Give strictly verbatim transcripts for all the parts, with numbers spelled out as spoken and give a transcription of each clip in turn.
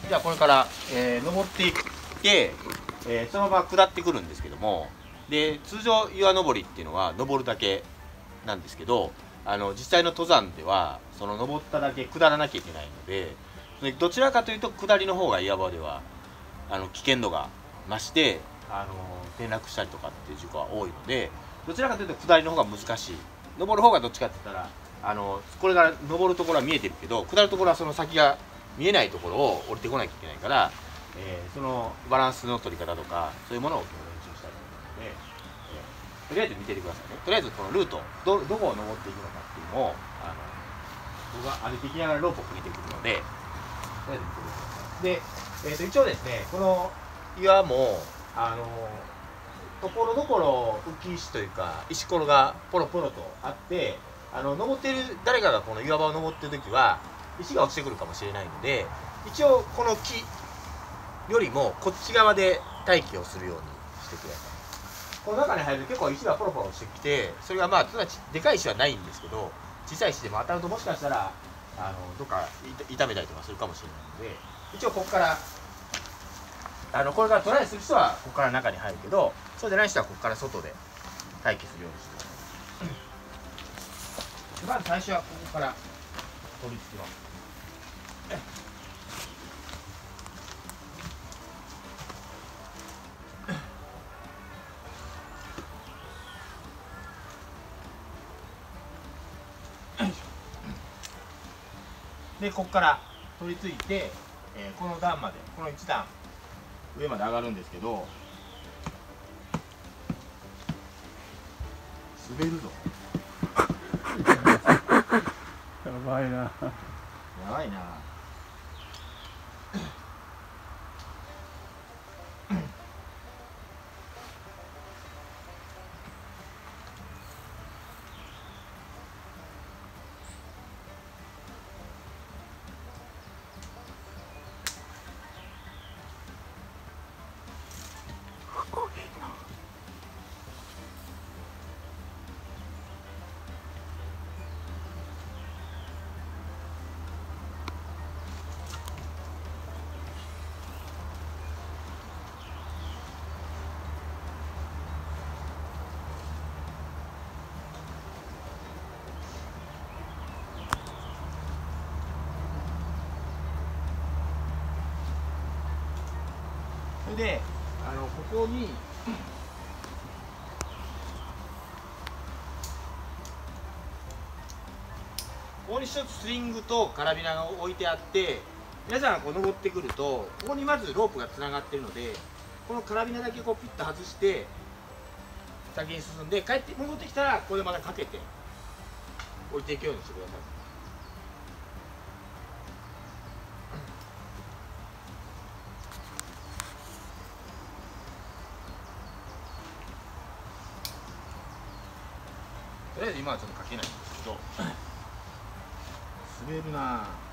じゃあこれから、えー、登っていって、えー、そのまま下ってくるんですけども、で通常岩登りっていうのは登るだけなんですけど、あの実際の登山ではその登っただけ下らなきゃいけないので、どちらかというと下りの方が岩場ではあの危険度が増して、あの転落したりとかっていう事故は多いので、どちらかというと下りの方が難しい。登る方がどっちかって言ったら、あのこれから登るところは見えてるけど、下るところはその先が見えないところを降りてこなきゃいけないから、えー、そのバランスの取り方とかそういうものを今日練習したいと思うので、えー、とりあえず見ててくださいね。とりあえずこのルート ど, どこを登っていくのかっていうのを、あの僕が歩いていきながらロープをかけてくるので、とりあえず見ててください。で、えー、と一応ですね、この岩もあのところどころ浮石というか石ころがポロポロとあって、あの登っている誰かがこの岩場を登っている時は石が落ちてくるかもしれないので、一応この木よりもこっち側で待機をするようにしてください。この中に入ると結構石がポロポロしてきて、それがまあただでかい石はないんですけど、小さい石でも当たるともしかしたらあのどっか痛めたりとかするかもしれないので、一応ここからあのこれからトライする人はここから中に入るけど、そうじゃない人はここから外で待機するようにしてください。まず最初はここから取り付けます。でここから取り付いて、えー、この段まで、このいち段上まで上がるんですけど、滑るぞ。 やばいな。 やばいな。それであのここにここに一つスリングとカラビナが置いてあって、皆さんがこう登ってくるとここにまずロープがつながっているので、このカラビナだけこうピッと外して先に進んで、帰って戻ってきたらここでまたかけて降りていくようにしてください。とりあえず今はちょっとかけないんですけど、滑るなぁ。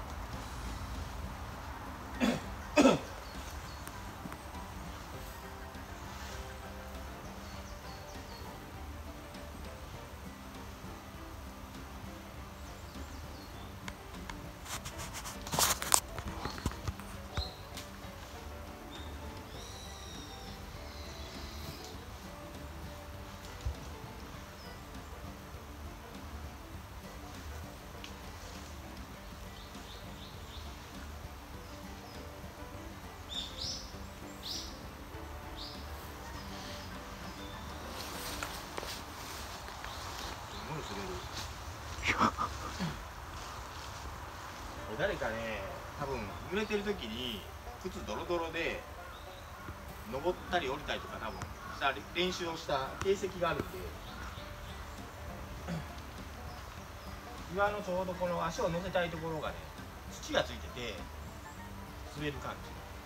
誰かね、多分揺れてる時に靴ドロドロで登ったり降りたりとか多分した練習をした形跡があるんで、岩のちょうどこの足を乗せたいところがね、土がついてて滑る感じ。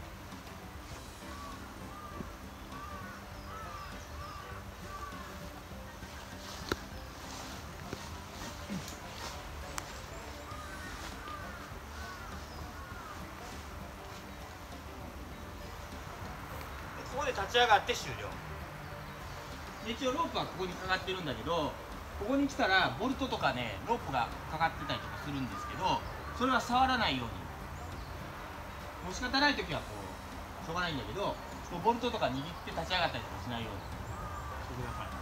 ここで立ち上がって終了。で一応ロープはここにかかってるんだけど、ここに来たらボルトとかねロープがかかってたりとかするんですけど、それは触らないようにう仕方ない時はこうしょうがないんだけど、こうボルトとか握って立ち上がったりとかしないようにしてください。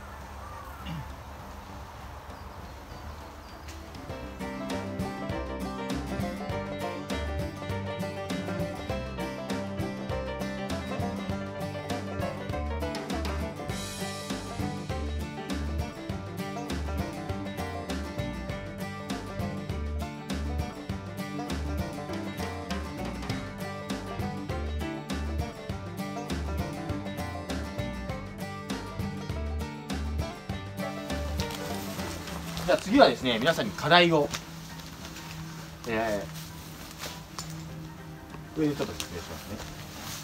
じゃあ次はですね、皆さんに課題を、えー、上でちょっと説明しますね。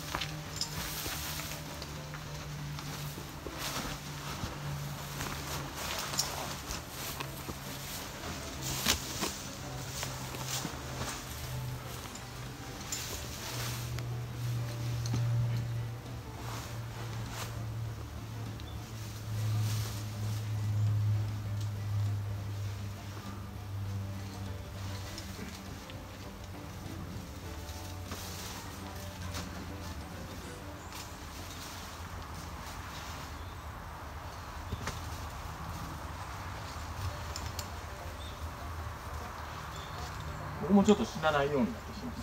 ここもちょっと死なないようになってします。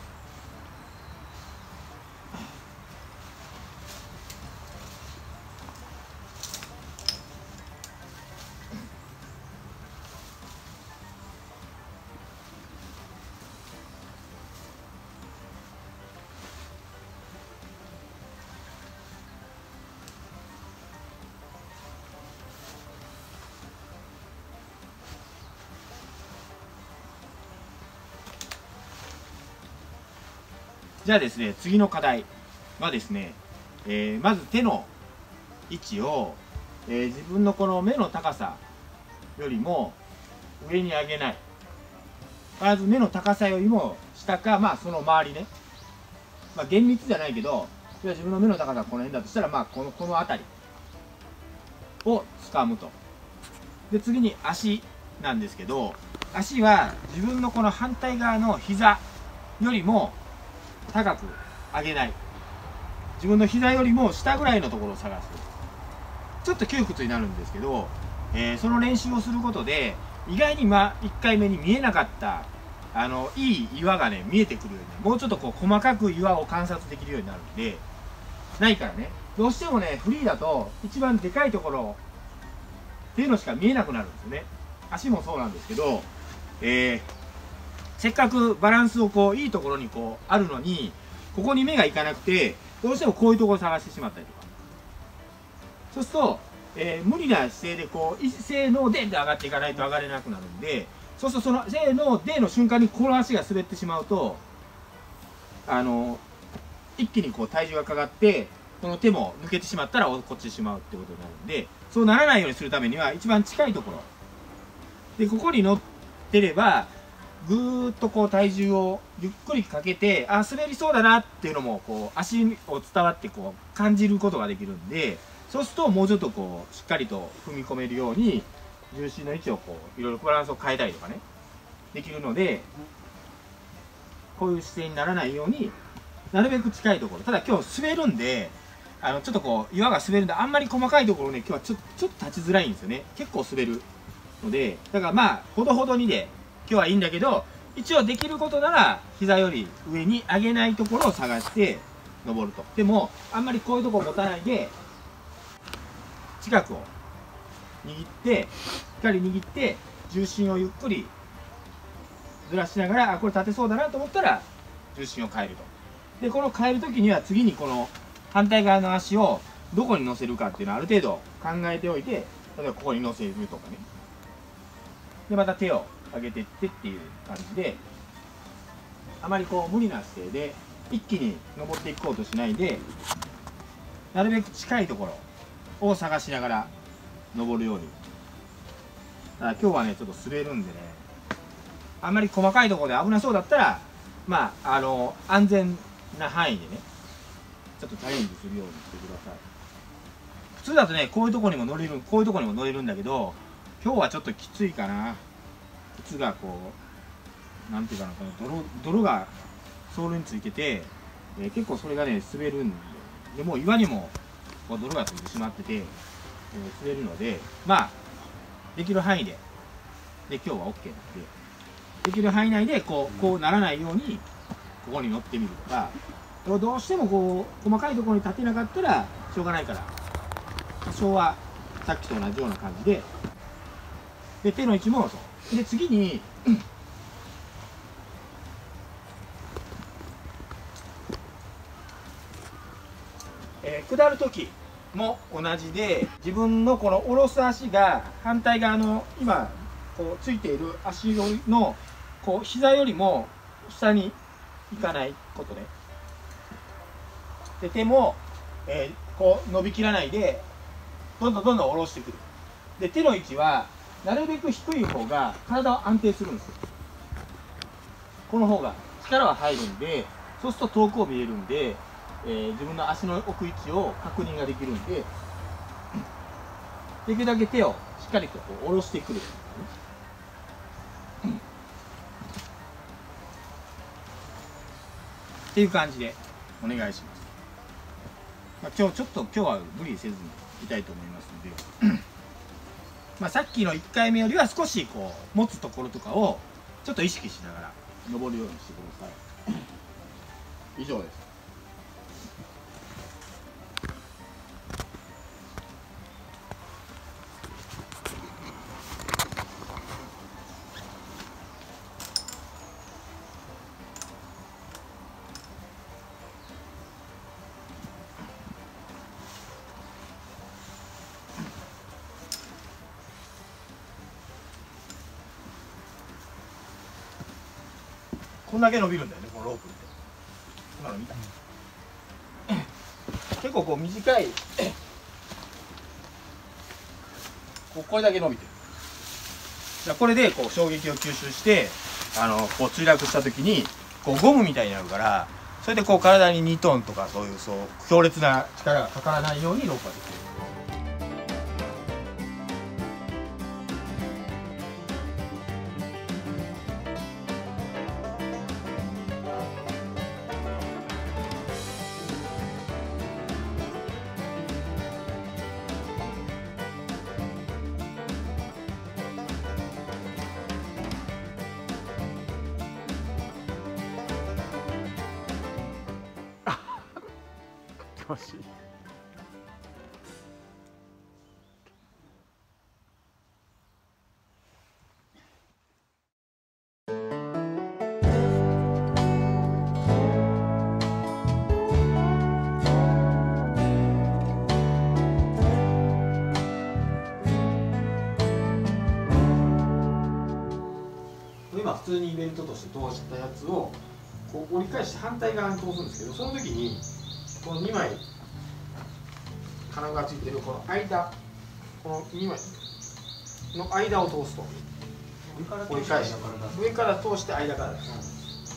じゃあですね、次の課題はですね、えー、まず手の位置を、えー、自分のこの目の高さよりも上に上げない。まず目の高さよりも下か、まあその周りね。まあ厳密じゃないけど、自分の目の高さがこの辺だとしたら、まあこの、この辺りを掴むと。で、次に足なんですけど、足は自分のこの反対側の膝よりも高く上げない。自分の膝よりも下ぐらいのところを探す。ちょっと窮屈になるんですけど、えー、その練習をすることで意外にまあいっかいめに見えなかったあのいい岩がね見えてくるようになる。もうちょっとこう細かく岩を観察できるようになるんで、ないからね、どうしてもねフリーだと一番でかいところっていうのしか見えなくなるんですよね。足もそうなんですけど、えーせっかくバランスをこういいところにこうあるのに、ここに目がいかなくてどうしてもこういうところを探してしまったりとか、そうすると、えー、無理な姿勢でこうせーのでって上がっていかないと上がれなくなるんで、そうするとそのせーのでの瞬間にこの足が滑ってしまうと、あの一気にこう体重がかかってこの手も抜けてしまったら落っこちてしまうってことになるんで、そうならないようにするためには一番近いところでここに乗ってればぐーっとこう体重をゆっくりかけて、あ、滑りそうだなっていうのもこう足を伝わってこう感じることができるんで、そうするともうちょっとこうしっかりと踏み込めるように重心の位置をこういろいろバランスを変えたりとかねできるので、こういう姿勢にならないようになるべく近いところ。ただ今日滑るんで、あのちょっとこう岩が滑るんであんまり細かいところね今日はちょちょっと立ちづらいんですよね。結構滑るので、だからまあほどほどにで今日はいいんだけど、一応できることなら膝より上に上げないところを探して登ると。でもあんまりこういうところを持たないで近くを握ってしっかり握って重心をゆっくりずらしながら、あ、これ立てそうだなと思ったら重心を変えると。でこの変える時には次にこの反対側の足をどこに乗せるかっていうのをある程度考えておいて、例えばここに乗せるとかね。でまた手を上げていってっていう感じで、あまりこう無理な姿勢で一気に登っていこうとしないで、なるべく近いところを探しながら登るように。だから今日はねちょっと滑るんでね、あんまり細かいところで危なそうだったら、まああの安全な範囲でねちょっとチャレンジするようにしてください。普通だとねこういうところにも乗れるこういうところにも乗れるんだけど、今日はちょっときついかな。靴がこうなんていうかな、この泥泥がソールについてて、えー、結構それがね滑るんで、でもう岩にもこう泥がついてしまってて、えー、滑るので、まあできる範囲で、で今日は OK なんで、できる範囲内でこうこうならないようにここに乗ってみるとか、どうしてもこう細かいところに立てなかったらしょうがないから、多少はさっきと同じような感じで、で手の位置もそうで、次にえー、下る時も同じで、自分のこの下ろす足が反対側の今こうついている足のこう膝よりも下に行かないことで、で手も、えー、こう伸びきらないでどんどんどんどん下ろしてくる。で手の位置はなるべく低い方が体は安定するんですよ。この方が力は入るんで、そうすると遠くを見えるんで、えー、自分の足の置く位置を確認ができるんで、できるだけ手をしっかりとこう下ろしてくる。っていう感じでお願いします。まあ、今日ちょっと今日は無理せずにいたいと思いますのでまあさっきのいっかいめよりは少しこう持つところとかをちょっと意識しながら登るようにしてください。以上です。こんだけ伸びるんだよね、このロープって。今の見た？結構こう短いこうこれだけ伸びてる。じゃあこれでこう衝撃を吸収して、あのこう墜落した時にこうゴムみたいになるから、それでこう体ににトンとかそういうそう強烈な力がかからないようにロープができる。 欲しい。 今普通にイベントとして通したやつをこう折り返して反対側に通すんですけど、その時にこのにまい金具がついてるこの間、このにまいの間を通すと折り返して上から通して間からです。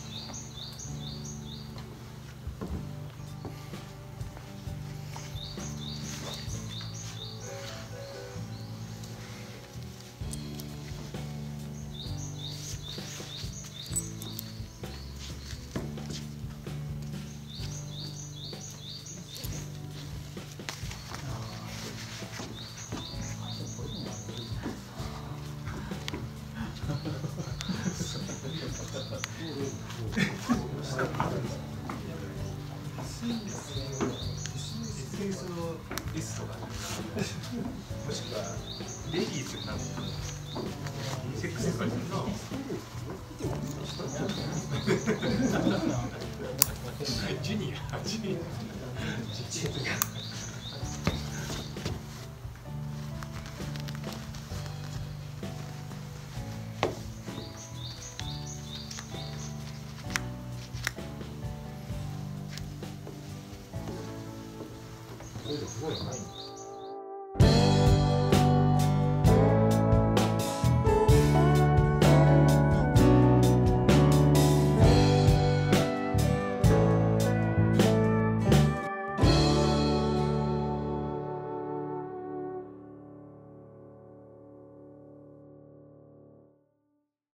リストがもしくはレディースなんかセックスとかにするのジュニアジュニアすごいない